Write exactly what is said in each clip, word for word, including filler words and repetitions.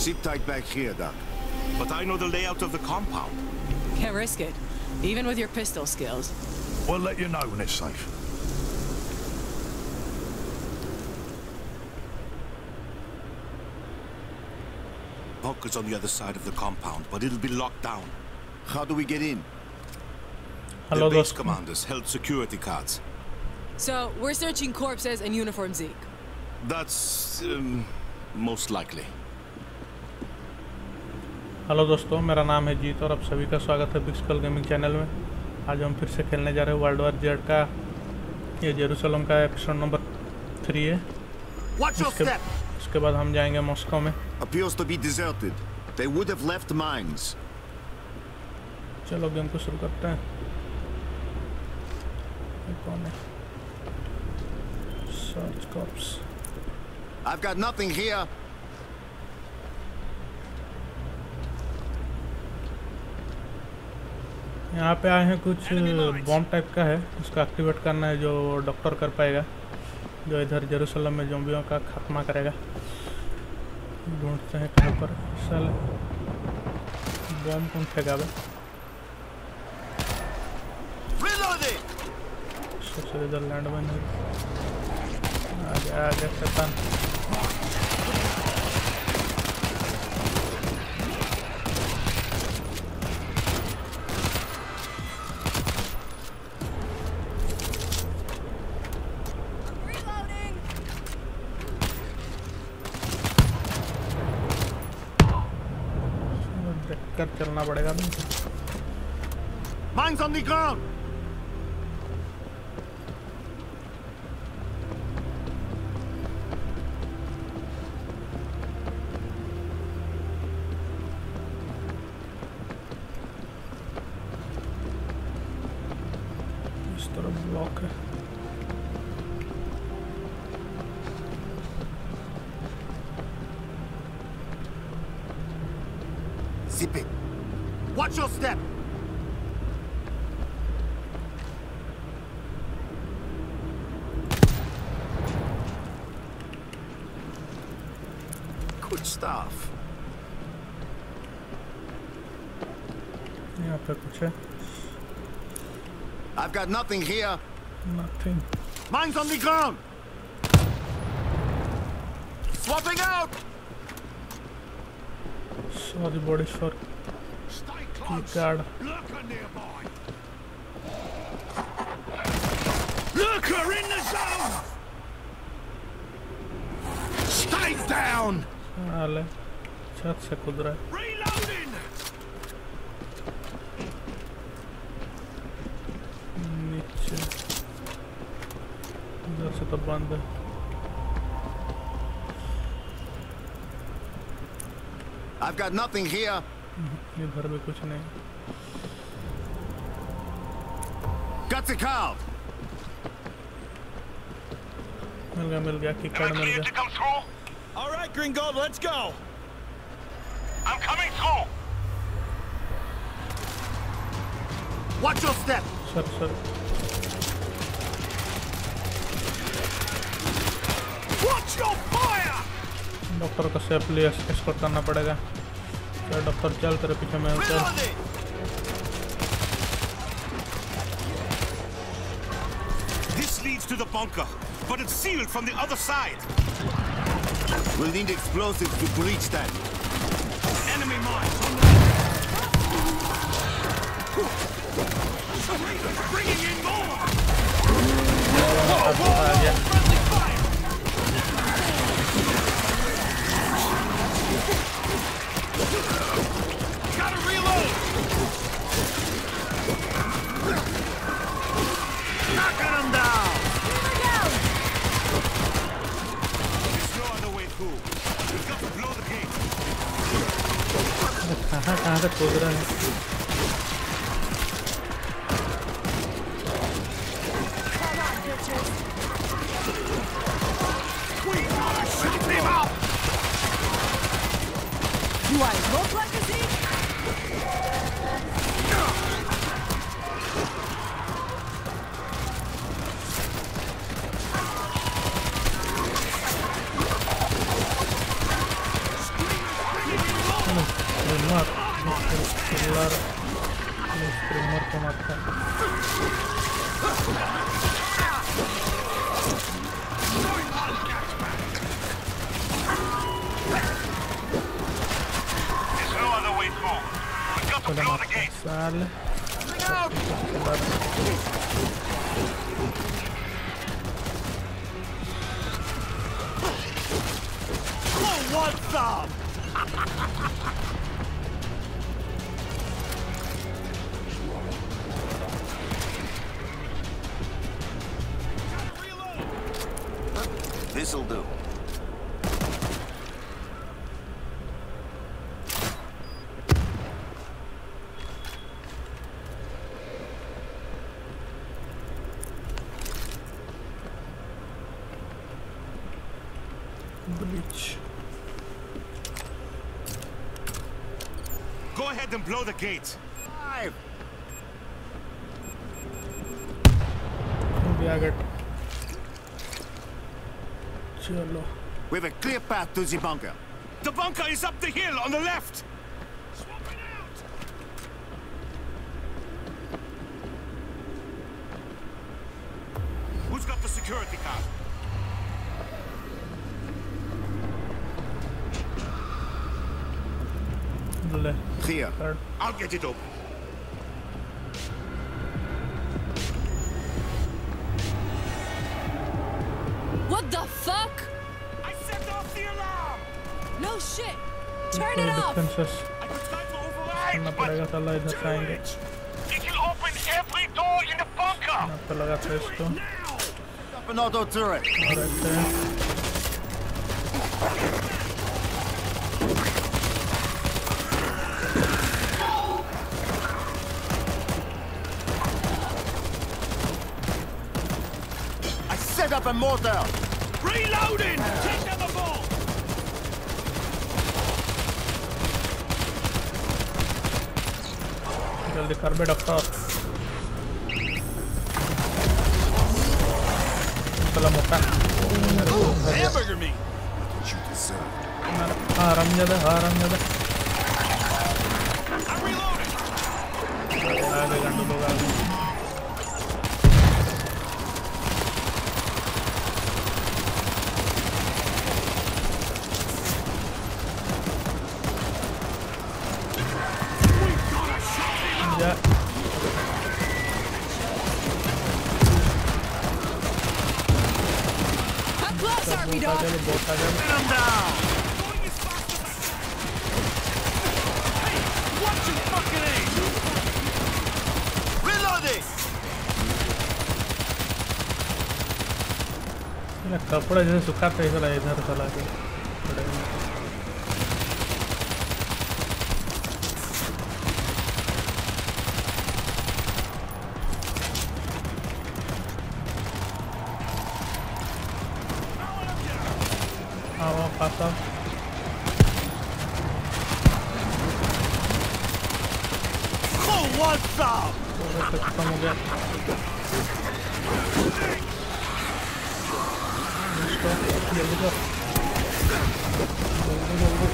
Sit tight back here, Doc. But I know the layout of the compound. Can't risk it, even with your pistol skills. We'll let you know when it's safe. Bunker's on the other side of the compound, but it'll be locked down. How do we get in? The base commanders held security cards. So, we're searching corpses and uniform Zeke. That's um, most likely. Hello दोस्तों, मेरा नाम है जीत और आप सभी का स्वागत है बिग्सकल गेमिंग चैनल में। आज हम फिर से खेलने जा रहे हैं वर्ल्ड वॉर जेड का, ये जेरूसलम का एपिसोड नंबर थ्री है। इसके, इसके बाद हम जाएंगे मॉस्को में। Appears to be deserted. They would have left mines. चलो गेम को शुरू करते हैं। ये कौन है? Search corpse. I've got nothing here. यहाँ पे आए हैं, कुछ बॉम्ब टाइप का है, उसको एक्टिवेट करना है, जो डॉक्टर कर पाएगा, जो इधर जेरूसलम में ज़ॉम्बियों का खात्मा करेगा। ढूंढते हैं कहाँ पर साले बॉम्ब कौन फेंका बे। सोच इधर लैंड बने आगे आगे शैतान। कर चलना पड़ेगा। Mines on the ground. इस तरफ ब्लॉक है। Zip it. Watch your step. Good stuff. यहाँ पे कुछ है। I've got nothing here. Nothing. Mines on the ground. Swapping out. Sorry, body for keycard. Lurker in the zone. Stay down. साले छत से कूद रहा है। Reloading. नीचे इधर से तो बंद है। I've got nothing here. इधर भी कुछ नहीं। Got the car. मिल गया मिल गया कीकार्ड मिल गया। All right, Gringo, let's go. I'm coming through. Watch your step. Sir sir. Watch your fire. Doctor को सेफली एस्कॉर्ट करना पड़ेगा। चल डॉक्टर चल, तेरे पीछे में चल। This leads to the bunker, but it's sealed from the other side. We'll need explosives to breach that. Enemy mines on the bringing in more. Whoa, whoa, whoa. Friendly fire. Gotta reload! Knocking them down! There's no other way through. We've got to blow the gate. कहाँ कहाँ से कूद रहा है? We gotta shoot him up. Do I look like a Zeke? मार killer screamer को मारता There's no other way through. We've got to blow the gate. साले What's up? This'll do. Breach. Go ahead and blow the gate. Five. We are Chalo. We have a clear path to the bunker. The bunker is up the hill on the left. Swapping out. Who's got the security card? Here. I'll get it open. What the fuck? I set off the alarm. No shit. Turn it off. Defenses. I could try to override, करना but पड़ेगा साला इधर से आएंगे it will open every door in the bunker. यहाँ पे लगा था इसको Up an auto turret. रखते हैं I set up a mortar. Reloading. Take down the ball. जल्दी कर बे डॉक्टर चला मोटा Hamburger me. You deserve. हारम ज्यादा हारम ज्यादा I'm reloading. आगे गंडू लोग आगे Yeah. How close are we, dog? Pin them down. Watch your fucking aim. Reloading. ये कपड़े जैसे सुखाते हैं चला इधर चला के हाँ पासा Oh, what's up? खत्म हो गया जल्दी कर जल्दी जल्दी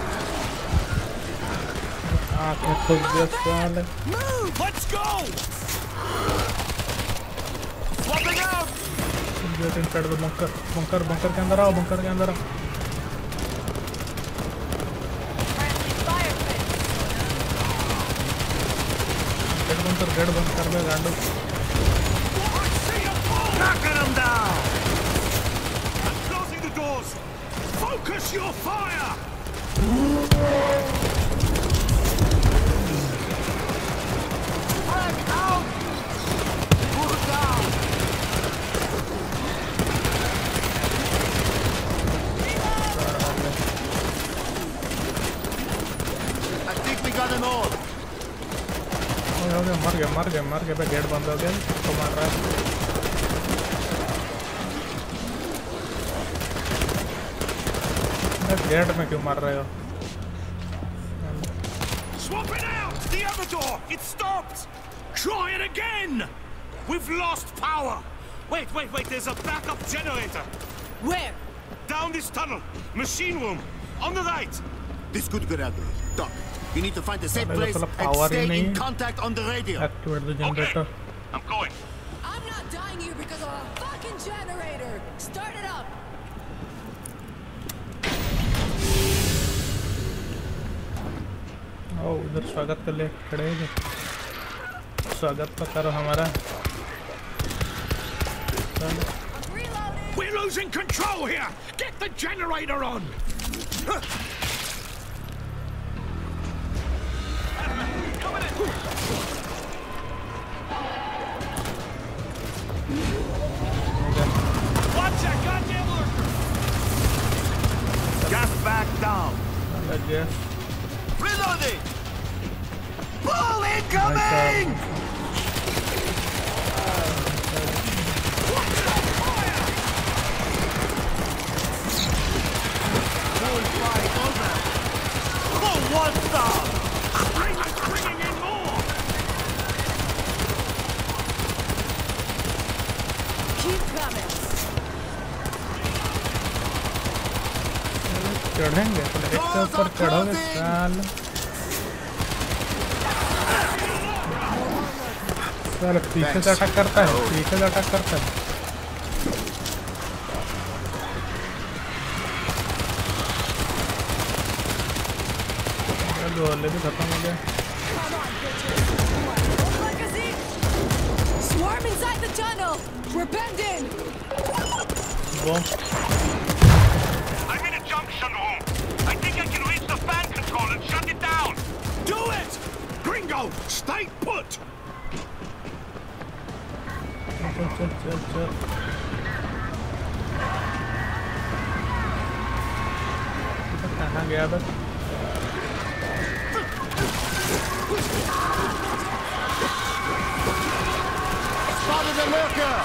आँखें खुल गया साले Move. Let's go. Swapping out. Get inside the bunker bunker bunker के अंदर आओ बंकर के अंदर आओ गेट बंद कर गेट बंद कर दे गांडू Knocking them down. I'm closing the doors. Focus your fire. Frag out. Move down. I think we got them all. हो गया मर गया मर गया मर गया भाई गेट बंद हो गया तो मार रहा है गेट में क्यों मार रहे हो Swapping out. The other door. It stopped. Try it again. We've lost power. Wait, wait, wait. There's a backup generator. Where? Down this tunnel. Machine room. On the right. This could get ugly. Doc, you need to find a safe Pahले place साला and power he stay नहीं in है. contact on the radio. Activate the generator. I'm going. I'm not dying here because of a fucking generator. Start it up. ओ उधर स्वागत कर ले खड़े हैं. स्वागत तो करो हमारा. I'm reloading. We're losing control here! Get the generator on! Watch that goddamn lurker! Gas back down. I guess. Reloading. Ball incoming. Full fight over. Full one star. Bring us bringing in more! Keep coming. चढ़ेंगे तो एक के ऊपर चढ़ोगे साल साल पीछे से attack करता है पीछे से अटैक करता है गोले भी खत्म हो गया Come on, bitches. What? Like a Z? Swarm inside the tunnel. We're penned in. Bomb I'm in a junction room. I think I can reach the fan control and shut it down. Do it! Gringo, stay put! चल चल चल चल कहाँ गया बस Spotted a lurker.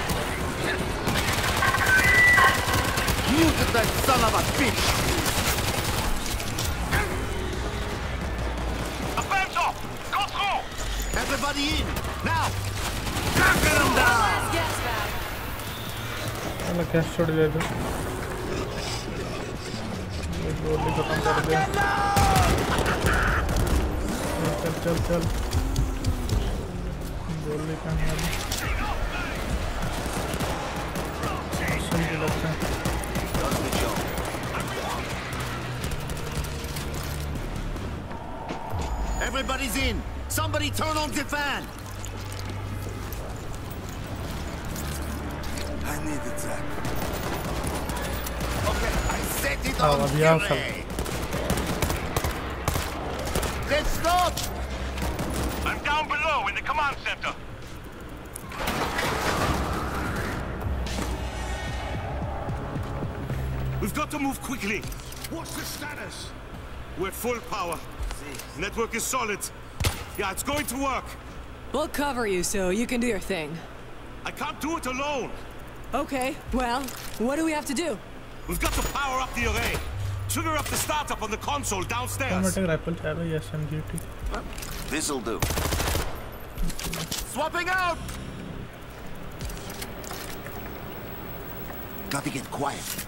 Muted that son of a bitch. Offense off! Go through! Everybody in now. Tackle them down. Last gas bag. चलो क्या छोड़ दिया तो ये गोली खत्म कर दिया चल चल चल गोली कहाँ है सुन के लगता है Everybody's in. Somebody turn on the fan. I need it, Zach. Okay, I set it Oh, on well, yeah, delay. Let's stop. I'm down below in the command center. We've got to move quickly. What's the status? We're at full power. Network is solid. Yeah, it's going to work. We'll cover you so you can do your thing. I can't do it alone. Okay, well, what do we have to do? We've got to power up the array. Trigger up the startup on the console downstairs. automatic rifle चालू है S M G T This'll do. Swapping out. Gotta get quiet.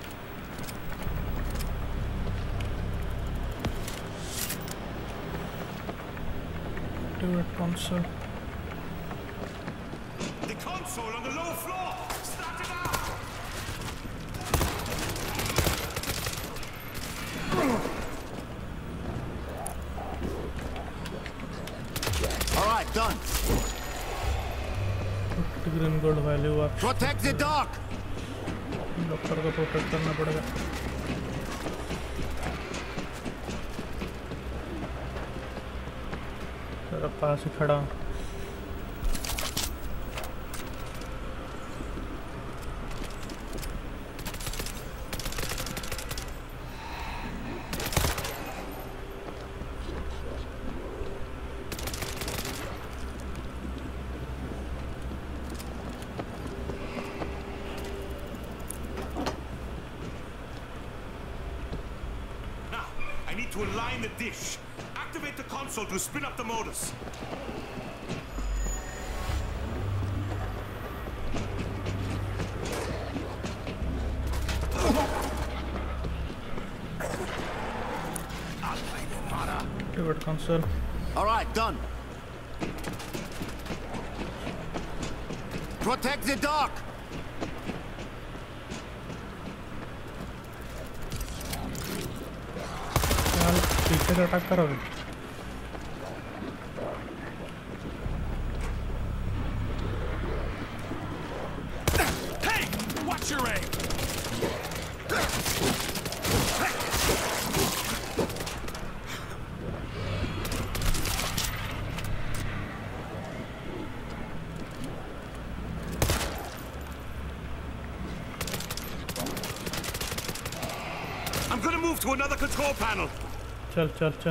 activate console The console on the low floor. Start it out. All right, done. green gold value आप Protect the dock. Doctor को protect करना पड़ेगा तेरा पास ही खड़ा हूँ To align the dish. Activate the console to spin up the motors. Activate console. All right, done. Protect the dock. चल पीछे से अटैक करोगे. Hey, watch your aim. I'm gonna move to another control panel. चल चल चल.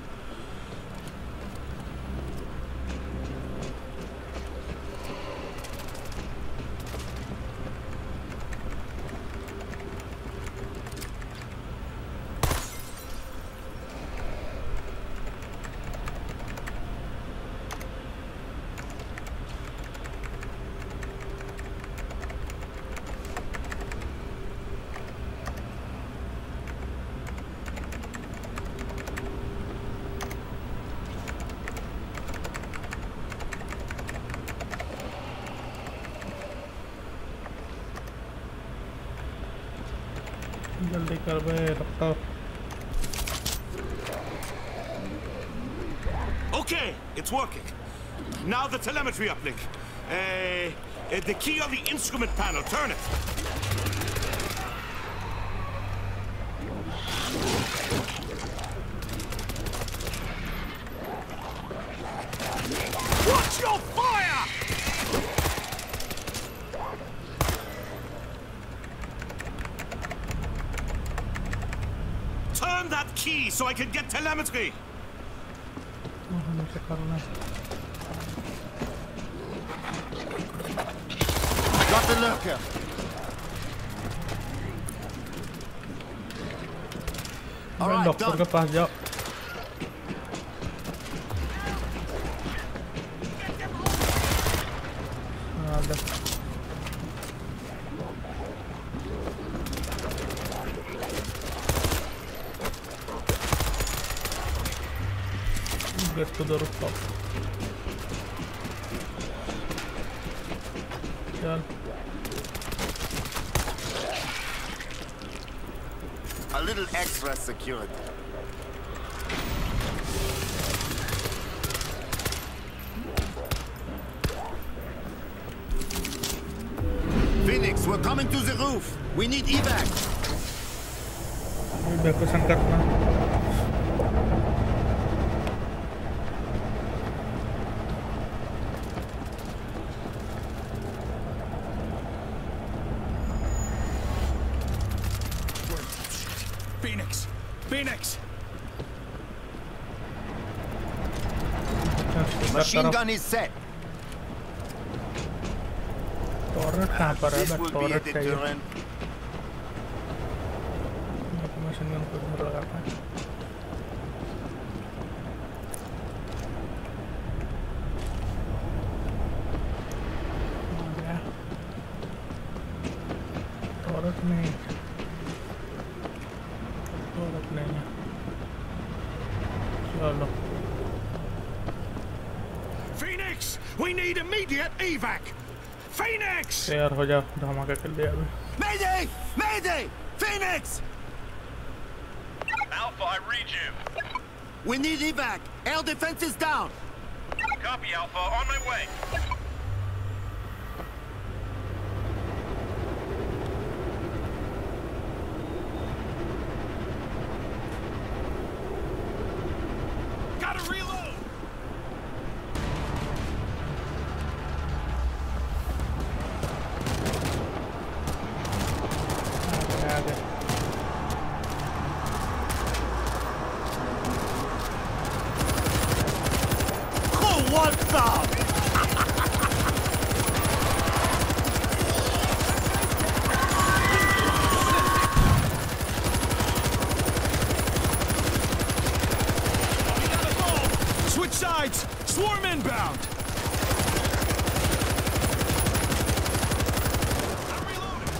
जल्दी कर बे रफ्ता. Okay, it's working. Now the telemetry uplink. Uh, uh, the key on the instrument panel. Turn it. Watch your fire! Turn that key so I can get telemetry. Got the lurker. All right, doctor के पास जाओ. Get to the rooftop. चल. A little extra security. Phoenix, we're coming to the roof. We need evac. Evacuation करना. Phoenix! Phoenix! Machine gun is set. टॉर्रेट कहाँ पर है? This बस will be a टॉर्रेट चाहिए. deterrent. मशीन गन को इधर लगाता है. टॉर्रेट नहीं. टॉर्रेट नहीं है. चलो. Phoenix! We need immediate evac! Phoenix! तैयार हो जाओ. धमाका कर दिया अभी. Mayday! Mayday! Phoenix! Alpha, I read you. We need evac. Air defense is down. Copy, Alpha. On my way. Gotta reload! आ गए. Who wants some? Switch sides! Swarm inbound! I'm reloading!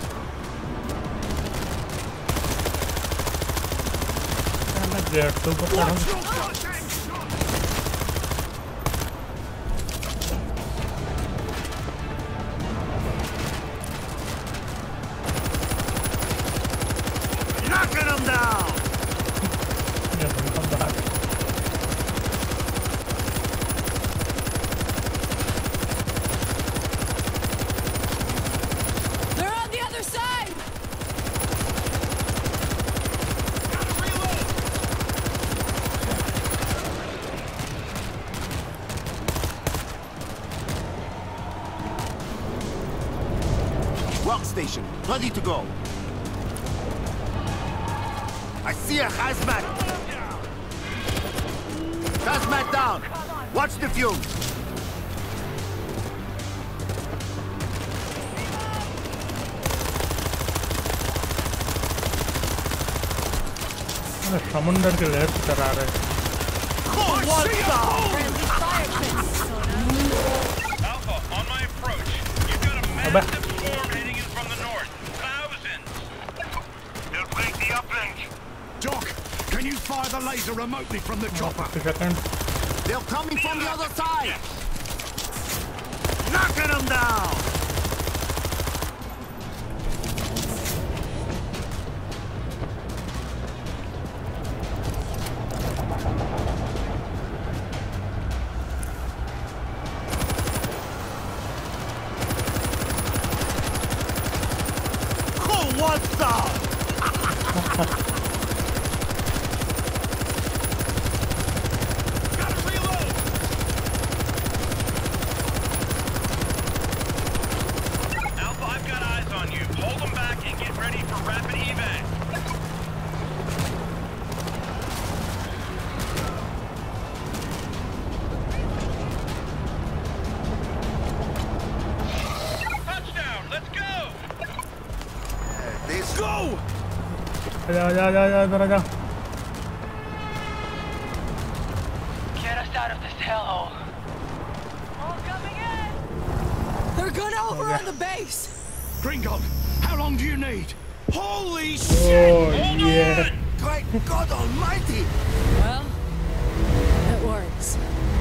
Gate तो ऊपर चढ़ा. Watch your contact! station. Ready to go. I see a hazmat. Hazmat down. Watch the fumes. समुंदर के लहर से करा रहे Friendly fire pits. Alpha, on my approach. You've got a massive swarm heading in from the north. Thousands. They'll break the uplink. Doc, can you fire the laser remotely from the chopper? Second They're coming from the other side. Knocking them down. What's up? Gotta reload. Alpha, I've got eyes on you. Hold them back and get ready for rapid evac. Touchdown, let's go. Let's go! जा जा जा जा इधर जा Get us out of this hellhole. All coming in. They're gonna overrun the base. Gringo, how long do you need? Holy oh shit! yeah Great God Almighty! Well, it works.